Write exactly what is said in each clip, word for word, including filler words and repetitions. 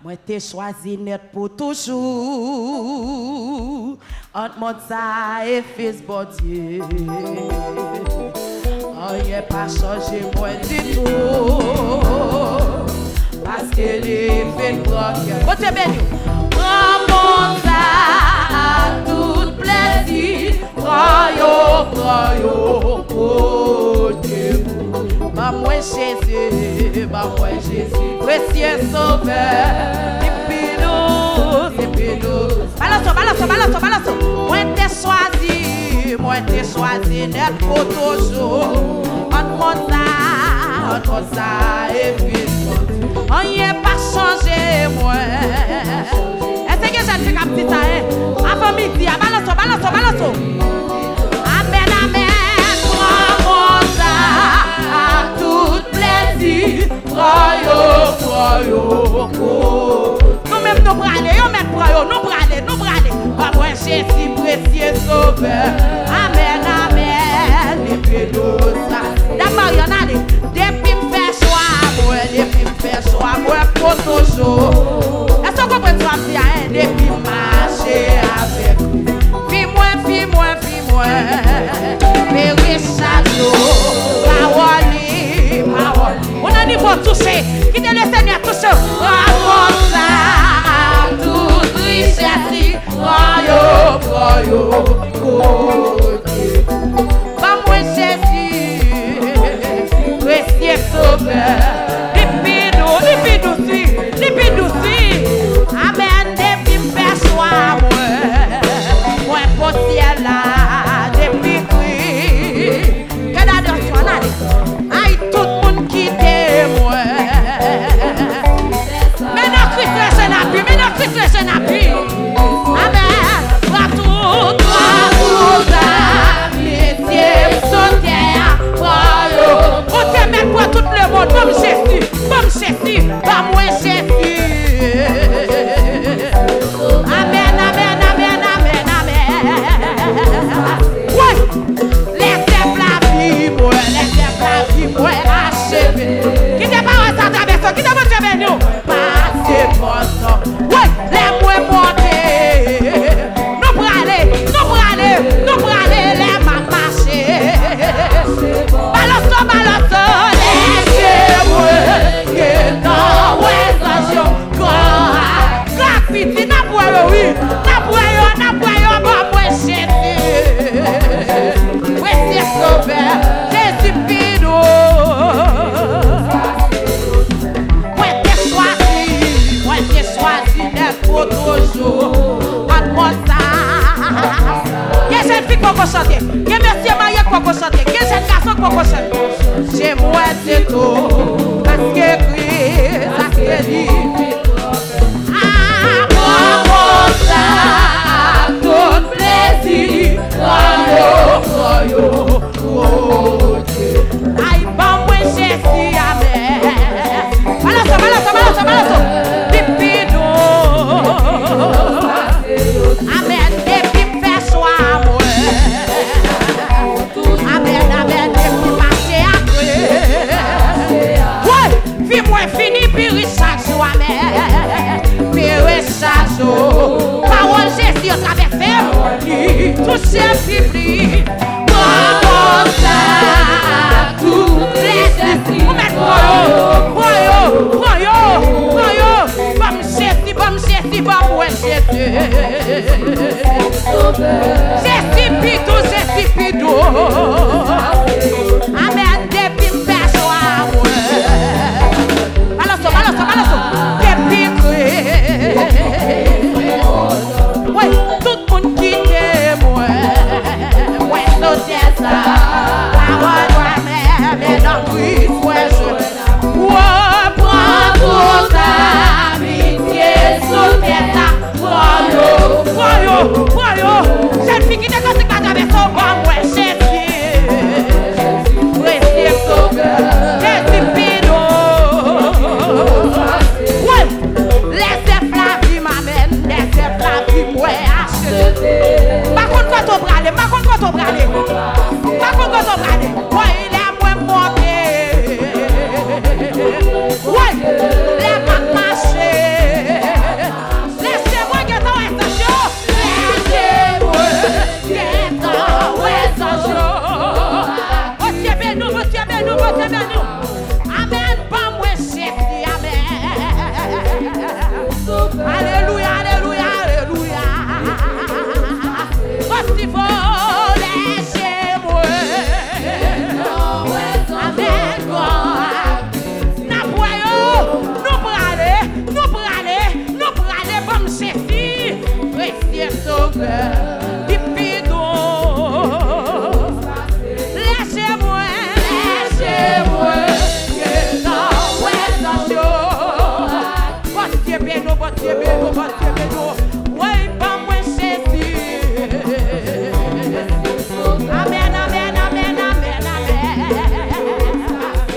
Moi t'ai choisi net pour toujours. Entre mon ça et fils bon Dieu. Oh y'a pas changé moi du tout. Parce que les fait bloquer. Bon Dieu béni. Prends mon ça à tout plaisir. Prends yo, prends yo, côté. Ma moi Jésus, ma moi Jésus, précieux sauveur. C'est nous, c'est nous. Balance, balance, balance, balance. Moi t'ai choisi, moi t'ai choisi d'être pour toujours. On monte ça, on monte ça et puis on n'y est pas changé, moi. Est-ce que j'ai fait un petit temps? Avant midi, balance, balance, balance. Amen, amen. Prends ça à tout plaisir. Croyo, croyo, croyo. Nous-mêmes nous braler, nous-mêmes croyo, nous braler, nous braler. Pas moi Jésus précieux sauveur. Amen, amen. Depuis nous ça. D'abord, il y en a des. Depuis me faire choix, moi, depuis me faire choix, moi, pour toujours. Est-ce qu'on comprend ça, bien? Depuis marcher avec lui. Vis-moi, vis-moi, vis-moi. Périr chaque jour. Parole, parole. On a niveau touché. Qui te le Seigneur touché? Ramon ça, toute richesse. Croyo, croyo, côté. Pas moi Jésus, précieux sauveur. Depuis nous, depuis nous, depuis nous, amen, depuis me faire choix, moi, moi, pour ciel là, depuis Christ. Que la danse soit là, aïe, tout le monde quitte moi. Mais non, Christ, je n'ai plus, mais non, Christ, je n'ai plus. Amen, toi tout, toi tout, amitié, sautière, croyo. On t'aime pour tout le monde, comme Jésus, comme Jésus, pas moins Jésus. Amen, amen, amen, amen, amen. Ouais, laissez la vie, moi, laissez la vie, moi, achever. Qui n'est pas en traversant, qui n'est pas en nous? Passez mon sang. Ouais, laisse-moi monter. Nous braler, nous braler, nous braler, laisse-moi marcher. Balance, balance, laissez-moi, que dans l'extension, quand petit, n'a pas oui, n'a pas n'a pas pas moi Jésus. Oui, c'est sauveur, Jésus Pino. Oui, t'es choisi, oui, t'es choisi d'être pour toujours. En moi ça. Quelle jeune fille qu'on peut chanter? Quel monsieur marié qu'on peut chanter? Quel jeune garçon qu'on peut chanter? Chez moi c'est tout, parce que Christ a créé. Tout plaisir, croyo, croyo, côté. Aïe, bon, moi, Jésus, amen. Balance, balance, balance, balance. Depuis nous. Amen, depuis me faire choix, moi. Amen, amen, depuis marcher après. Ouais, vis-moi fini, puis chaque jour, amen. Puis chaque jour. Parole Jésus au travers de toucher public. Comme ça, tout les esprits. On met croyo, croyo, croyo, croyo. Bam Jésus, bam Jésus, bam ouais Jésus. Jésus pidou, Jésus pidou. Amen, depuis me faire choix, ouais. Balance, balance, balance. Depuis ouais, tout le monde qui t'aime, ouais, ouais, c'est ça. Parole, ouais, mais, mais non, oui, ouais, je, ouais, prends pour ta amitié, soutiens ta, croyo, croyo, croyo, cette fille qui Dieu béni, bon Dieu béni. Ouais, pas moi Jésus. Amen, amen, amen, amen, amen.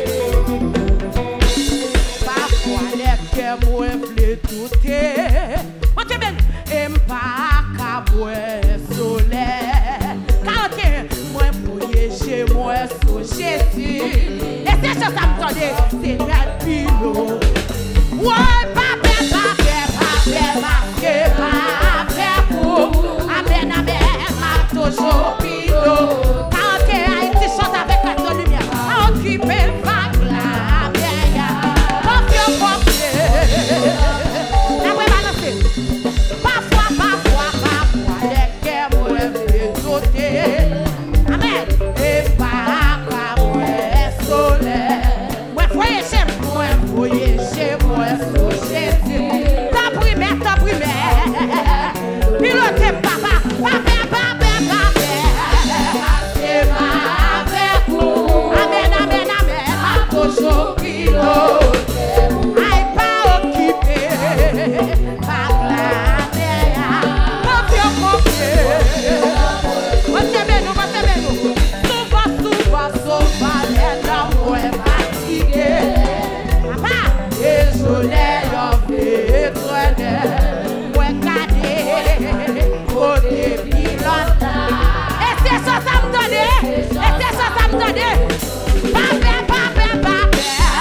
Parfois les cœurs moi veulent douter. Bon Dieu béni. Et pas qu'à boire soleil. Quand moi bouiller chez moi sous Jésus. Et c'est ça ça me donne, c'est notre pilot. Ouais, papa, papa, papa, papa, papa, amen, amen, m'a toujours pilot. Quand tu es Haïti, chante avec la lumière. Occupé le vague là, bien, confiant, confiant. La vraie balancer. Parfois, parfois, parfois, les cœurs moi veulent sauter. Amen. Et papa, moi soleil. Moi, voyez chez moi, voyez chez moi, sous Jésus. Ta primaire, ta primaire. Pilotez papa, papa, papa, papa. C'est ma avec vous. Amen, amen, amen. Ma toujours piloté. Aïe, pas occupé. Par la mer. Confiant, confiant. Recevez-nous, recevez-nous. Souvent, souvent, souvent, les hommes sont fatigués. Papa, et soleil en éternel. Moi, regardez, côté pilote. Et c'est ça, ça me donne. Et c'est ça, ça me donne. Papa, papa, papa.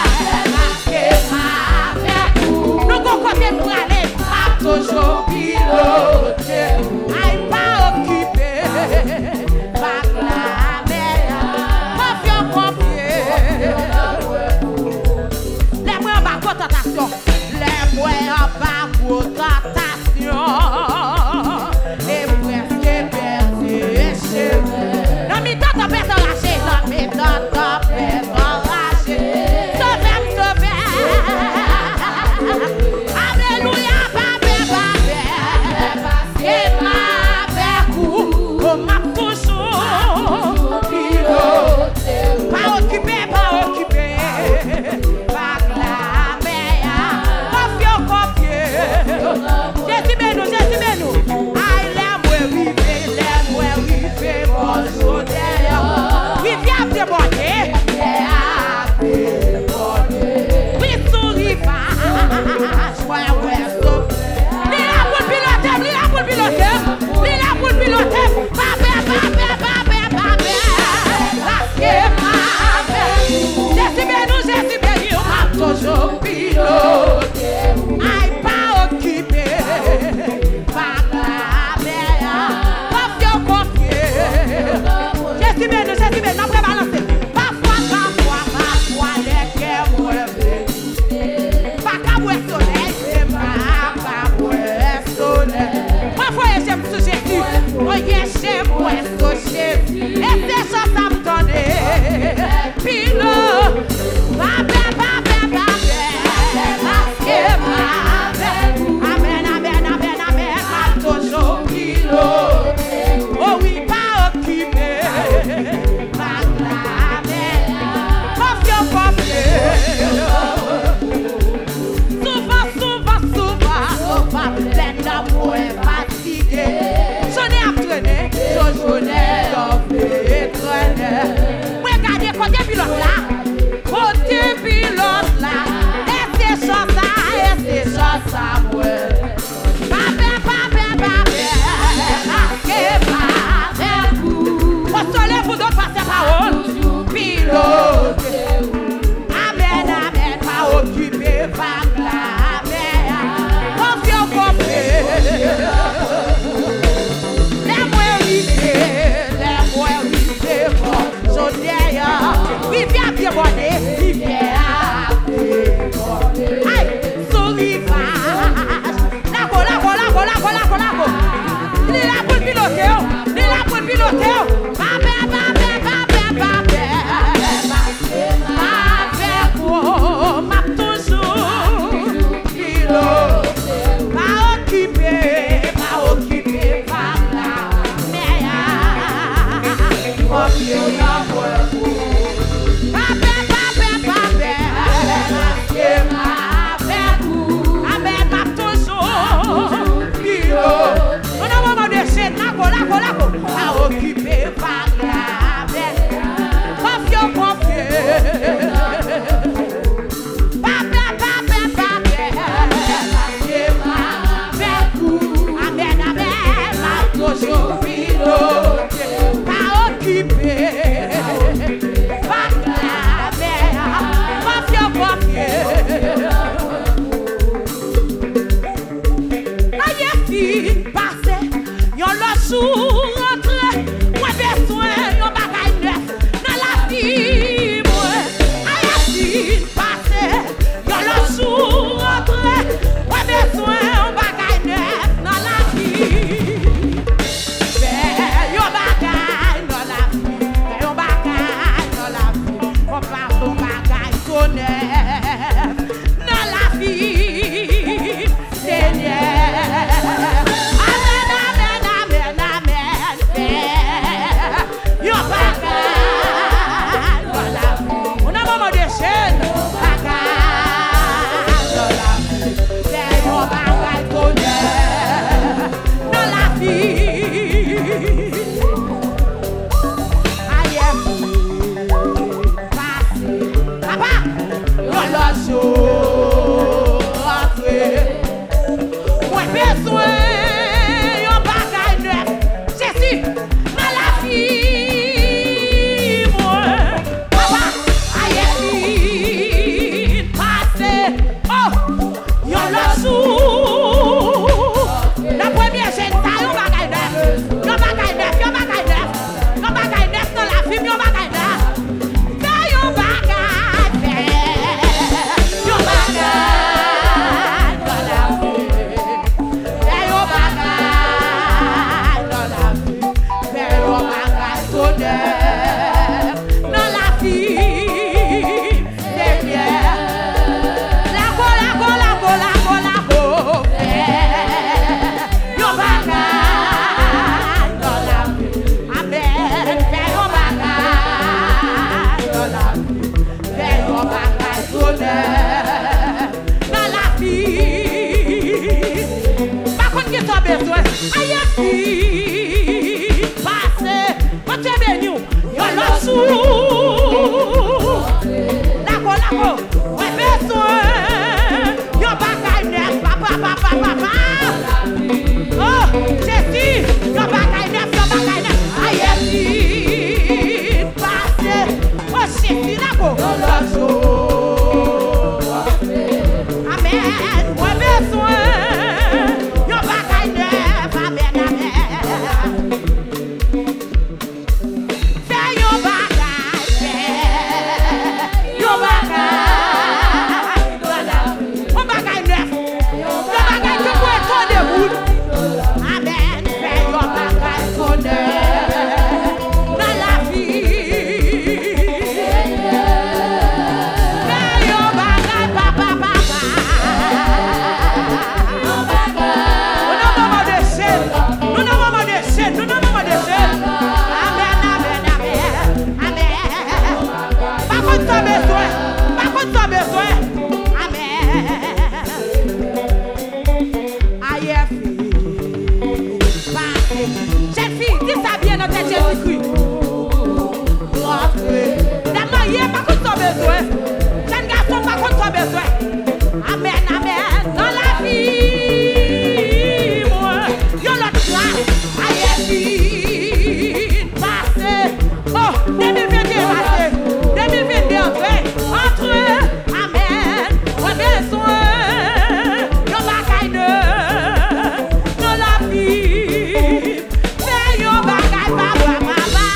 Nous avons côté pour aller. Pas toujours piloté. Aïe, pas occupé. Par la mer. Confiant, confiant. Les moyens en bas, contentation. Les moyens en bas, contentation. Les moyens perdu. Non, mais tant de personnes lâchées. Non, mais tant de personnes lâchées. Sauvez-moi, sauvez-moi. Alléluia, papa, papa. Et ma vercou, on m'a toujours piloté. Pas occupé, pas occupé. Par la mer. Confiant, confiant. Jésus bénou, Jésus bénou. Aïe, les moi vivez, les moi vivez, bonjour d'ailleurs. Vivez à débordé. Vivez à débordé. Oui, souris pas. Moi, ouais, sauf. Lila pour piloter, lila pour piloter. Lila pour piloter. Papa, papa, papa, papa. Parce que ma mère. Jésus bénou, Jésus bénou. M'a toujours piloté. Aïe, pas occupé. Par la mer. Confiant, confiant. Jésus bénou, Jésus bénou. Après balancer. Parfois, parfois, parfois, les cœurs moi veulent. Pas qu'à boire soleil, c'est pas qu'à boire soleil. Moi, voyez chez moi, Jésus. Voyez chez moi, Jésus. Et c'est ça, ça me donne. Pilot. Papa, papa, papa. Parce que ma mère. Amen, amen, amen, amen. M'a toujours piloté. Oh oui, pas occupé. Par la mer. Confiant, confiant. Souvent, souvent, souvent, souvent, plein d'amour et fatigué. J'en ai entraîné, j'en ai entraîné. Regardez, côté pilote là, côté pilote là, et c'est ça, et c'est ça, ça, ouais. Papa, papa, papa, que papa, au soleil, vous d'autres passez parole, pilote. Amen, amen, pas occupé par la mer. Confiant, confiant. Les moyens vivés, les moyens vivés, bon, j'en ai un. Rivière bien bonnée, rivière bien bonnée. Aïe, sous rivage. La go, la go, la go, la go, la go, la go. Il est là pour piloter, il est là pour piloter. Papa, papa, papa, papa. Avec vous, m'a toujours piloté. Pas occupé, pas occupé par la mer. Confiant, papa, papa, papa. Avec vous, avec m'a toujours besoin yon bagay neuf. Jésus, dans la vie, moi, papa, aïe, fille, passé, oh, yon le sou. La première jeune, ça yon bagay neuf, yon bagay neuf, yon bagay neuf, yon bagay neuf dans la vie, yon bagay neuf. Fais yon bagay neuf, yon bagay dans la vie. Fais yon bagay dans la vie, fais yon bagay tout neuf dans la vie. C'est bien. La go, la go, la go, la go, la go. Fais yon bagay dans la vie. Amen. Fais yon bagay dans la vie. Fais yon bagay tout neuf dans la vie. Par contre, qui t'as besoin? Aïe, fille, passez, moi t'es béni, yon le sou. La go, la go, ouais, besoin, yon bagay neuf, papa, papa, papa. Oh, Jésus, yon bagay neuf, yon bagay neuf. Aïe, fille, passez, oh, Jésus, la go, yon le sou. Amen, ouais, besoin, yon bagay neuf, amen, amen. Fais yon bagay, fais yon bagay dans la vie. Yon bagay neuf, yon bagay qui peut être debout. Amen, fais yon bagay tout neuf dans la vie. Fais yon bagay, papa, papa. Nous n'avons pas de chaîne, nous n'avons pas de chaîne, nous n'avons pas de chaîne. Amen, amen, amen, amen. Par contre, tu as besoin, par contre, tu as besoin. Amen. Aïe, fille, passez. Jeune fille, dis ça bien dans tête, Jésus-Christ. Dame mariée, par contre, tu as besoin. Jeune garçon, par contre, tu as besoin. Amen, amen. Dans la vie, moi, yon l'autre place. Aïe, fille, passez. Oh, deux mille vingt et un passé. deux mille vingt-deux entré. Entré. Amen. Ouais, besoin. Yon bagay neuf dans la vie. Fais yon bagay, papa, papa.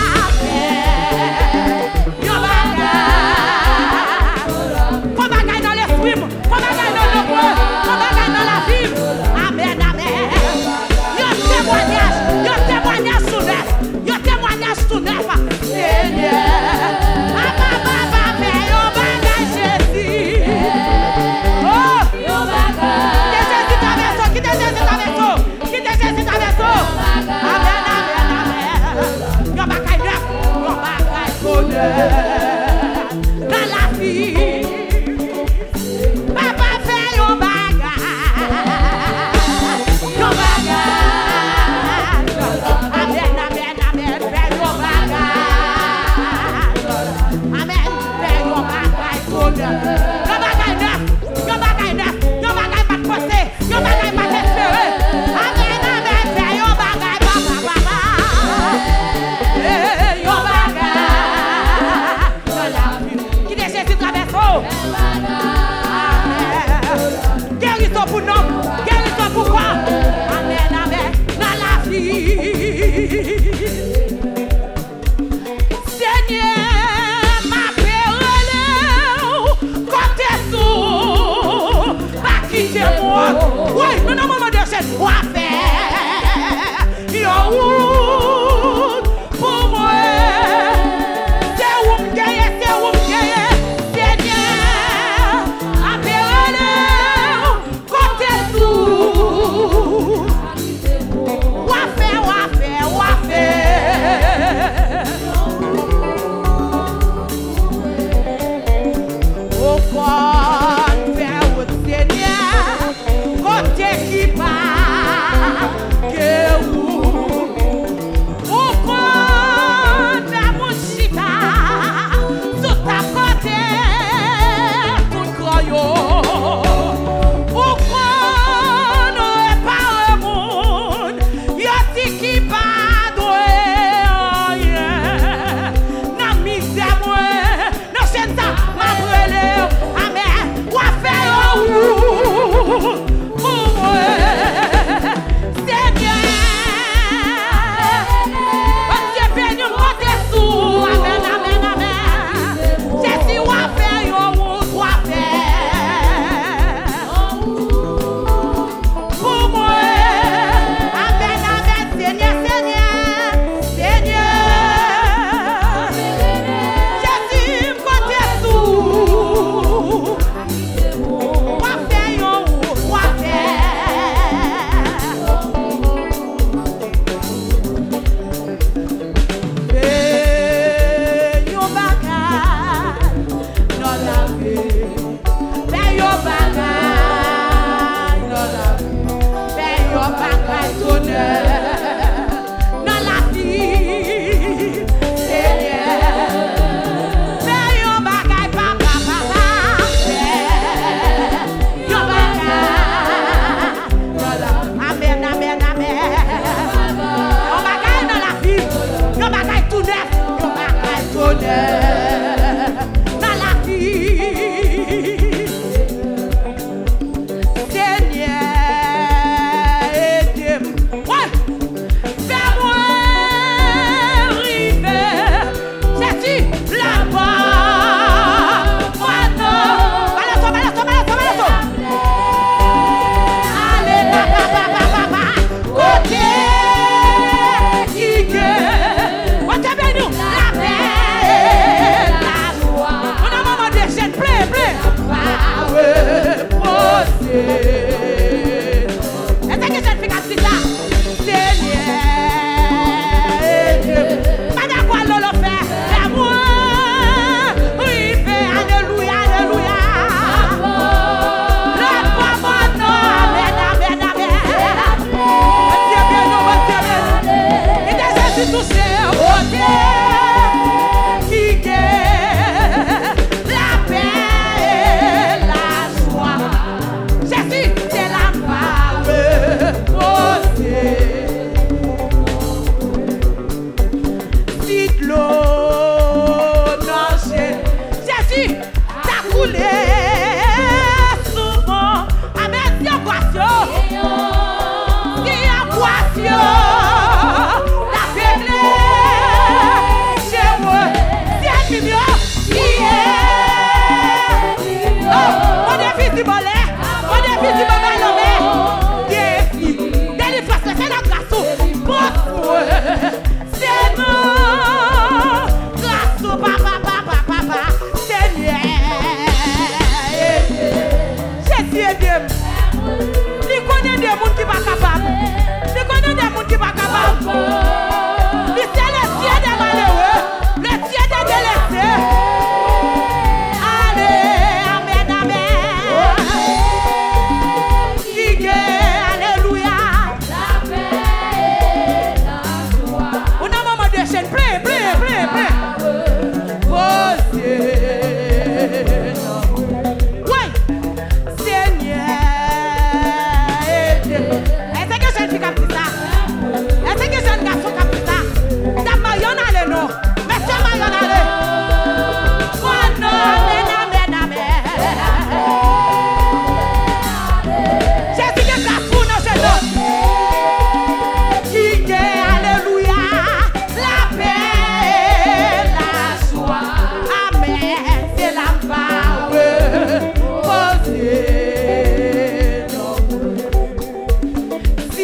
Fais yon bagay. Faut bagay dans l'esprit.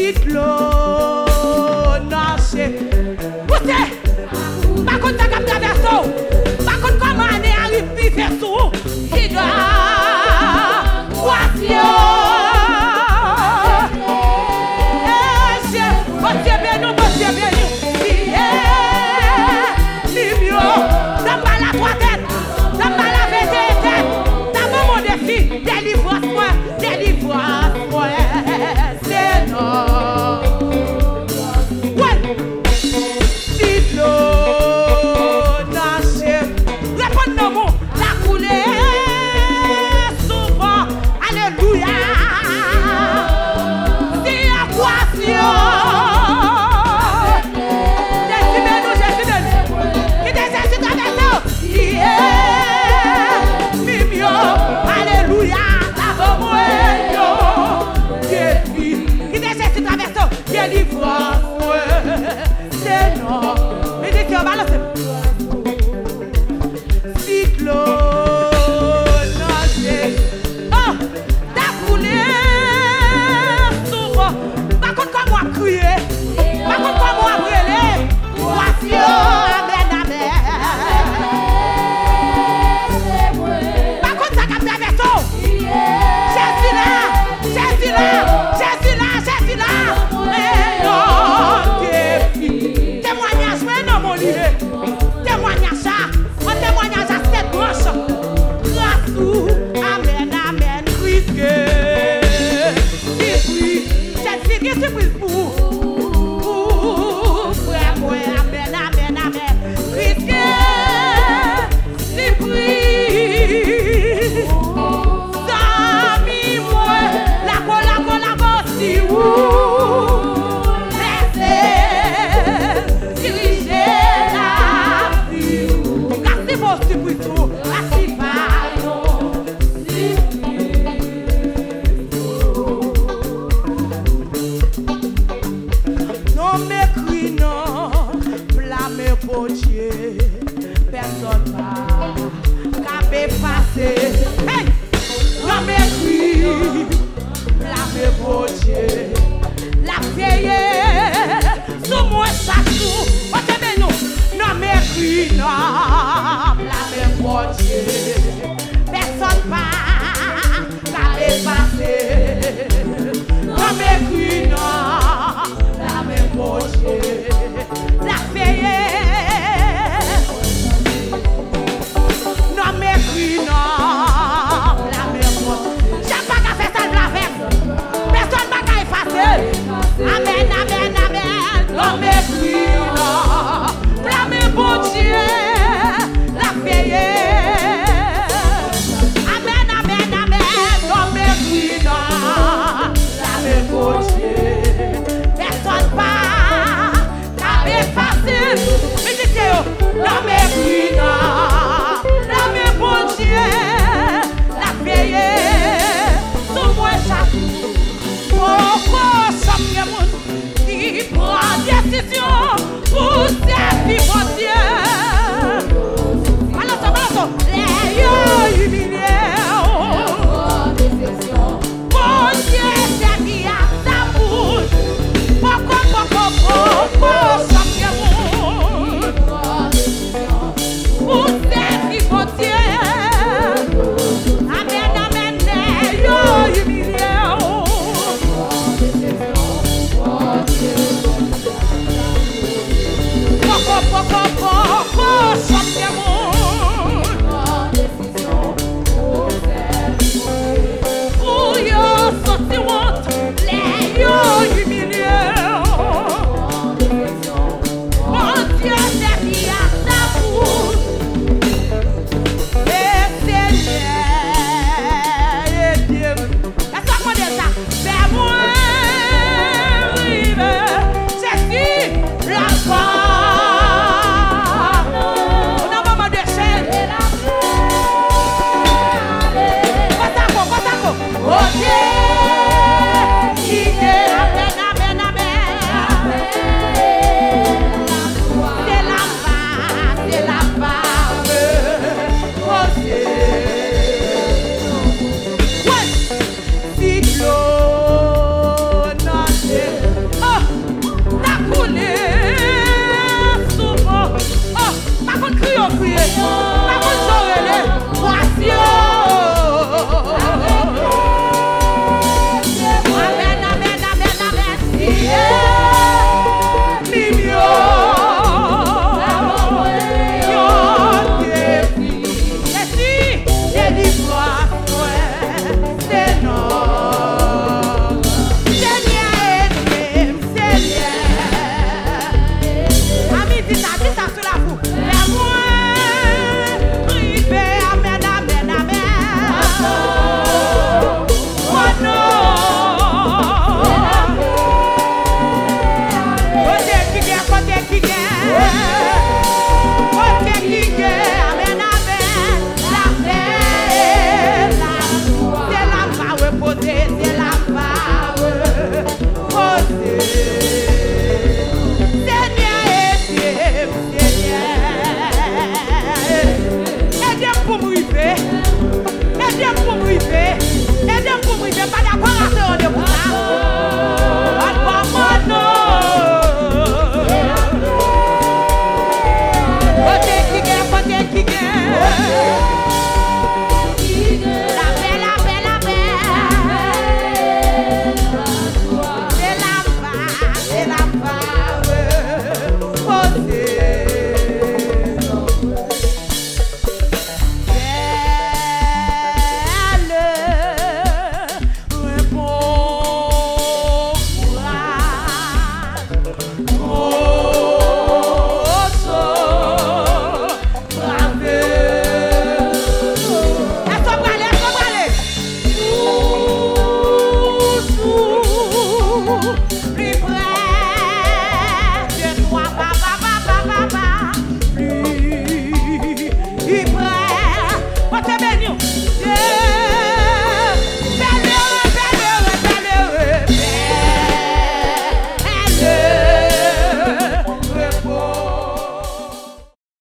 l'eau nage. Poussez! Par contre, ça capte verso. Par contre, comment on est arrivé vers tout? Qui doit voici. Bon Dieu bien nous, bon Dieu bien nous. Libio, dans pas la trois têtes, dans pas la vingt tête. Dans mon défi, délivre-moi, délivre-moi. C'est non. Ouais. Dites-le, nagez. Répondez-moi, la coulée souvent. Alléluia. C'est équation. C'est non. Mais dis que balance. Cyclone nagé. Oh, t'as coulé souvent. Par contre, comme moi crier. Par contre, comme moi brûler. Voici, amen, amen. Par contre, ça capte la verso. Jésus là, Jésus là, Jésus là, Jésus là. Témoignage, mais non, mon livre. Témoignage, ça. Un témoignage à cette branche. Grâce ou, amen, amen, Christ. Qui prie, j'ai dit, surprise pour vous.